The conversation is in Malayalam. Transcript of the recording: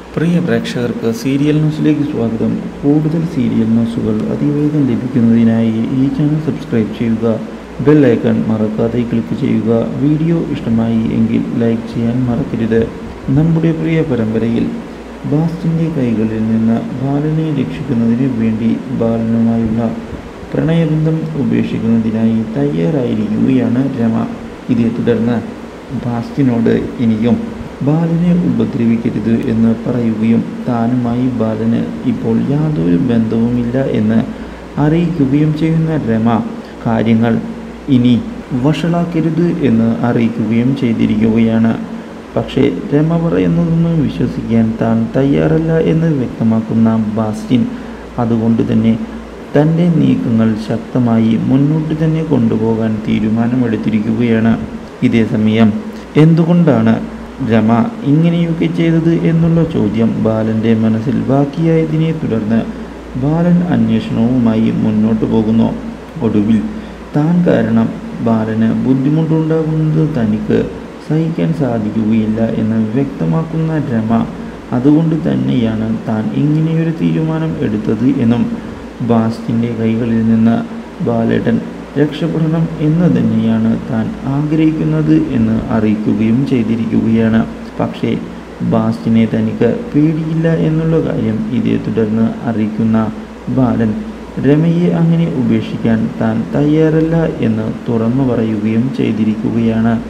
പ്രിയ പ്രേക്ഷകർക്ക് സീരിയൽ ന്യൂസിലേക്ക് സ്വാഗതം. കൂടുതൽ സീരിയൽ ന്യൂസുകൾ അതിവേഗം ലഭിക്കുന്നതിനായി ഈ ചാനൽ സബ്സ്ക്രൈബ് ചെയ്യുക. ബെൽ ഐക്കൺ മറക്കാതെ ക്ലിക്ക് ചെയ്യുക. വീഡിയോ ഇഷ്ടമായി എങ്കിൽ ലൈക്ക് ചെയ്യാൻ മറക്കരുത്. നമ്മുടെ പ്രിയ പരമ്പരയിൽ ബാസ്റ്റിൻ്റെ കൈകളിൽ നിന്ന് ബാലനെ രക്ഷിക്കുന്നതിന് വേണ്ടി ബാലനുമായുള്ള പ്രണയബന്ധം ഉപേക്ഷിക്കുന്നതിനായി തയ്യാറായിരിക്കുകയാണ് രമ. ഇതേ തുടർന്ന് ബാസ്റ്റിനോട് ഇനിയും ബാലനെ ഉപദ്രവിക്കരുത് എന്ന് പറയുകയും താനുമായി ബാലന് ഇപ്പോൾ യാതൊരു ബന്ധവുമില്ല എന്ന് അറിയിക്കുകയും ചെയ്യുന്ന രമ കാര്യങ്ങൾ ഇനി വഷളാക്കരുത് എന്ന് അറിയിക്കുകയും ചെയ്തിരിക്കുകയാണ്. പക്ഷേ രമ പറയുന്നതൊന്നും വിശ്വസിക്കാൻ താൻ തയ്യാറല്ല എന്ന് വ്യക്തമാക്കുന്ന ബാസ്റ്റിൻ അതുകൊണ്ട് തന്നെ തൻ്റെ നീക്കങ്ങൾ ശക്തമായി മുന്നോട്ട് തന്നെ കൊണ്ടുപോകാൻ തീരുമാനമെടുത്തിരിക്കുകയാണ്. ഇതേസമയം എന്തുകൊണ്ടാണ് രമ ഇങ്ങനെയൊക്കെ ചെയ്തത് എന്നുള്ള ചോദ്യം ബാലൻ്റെ മനസ്സിൽ ബാക്കിയായതിനെ തുടർന്ന് ബാലൻ അന്വേഷണവുമായി മുന്നോട്ട് പോകുന്നു. ഒടുവിൽ താൻ കാരണം ബാലന് ബുദ്ധിമുട്ടുണ്ടാകുന്നത് തനിക്ക് സഹിക്കാൻ സാധിക്കുകയില്ല എന്ന് വ്യക്തമാക്കുന്ന രമ അതുകൊണ്ട് തന്നെയാണ് താൻ ഇങ്ങനെയൊരു തീരുമാനം എടുത്തത് എന്നും ബാസ്റ്റിൻ്റെ കൈകളിൽ നിന്ന് ബാലേട്ടൻ രക്ഷപ്പെടണം എന്ന് തന്നെയാണ് താൻ ആഗ്രഹിക്കുന്നത് എന്ന് അറിയിക്കുകയും ചെയ്തിരിക്കുകയാണ്. പക്ഷേ ബാസ്റ്റിനെ തനിക്ക് പേടിയില്ല എന്നുള്ള കാര്യം ഇതേ തുടർന്ന് അറിയിക്കുന്ന ബാലൻ രമയെ അങ്ങനെ ഉപേക്ഷിക്കാൻ താൻ തയ്യാറല്ല എന്ന് തുറന്നു പറയുകയും ചെയ്തിരിക്കുകയാണ്.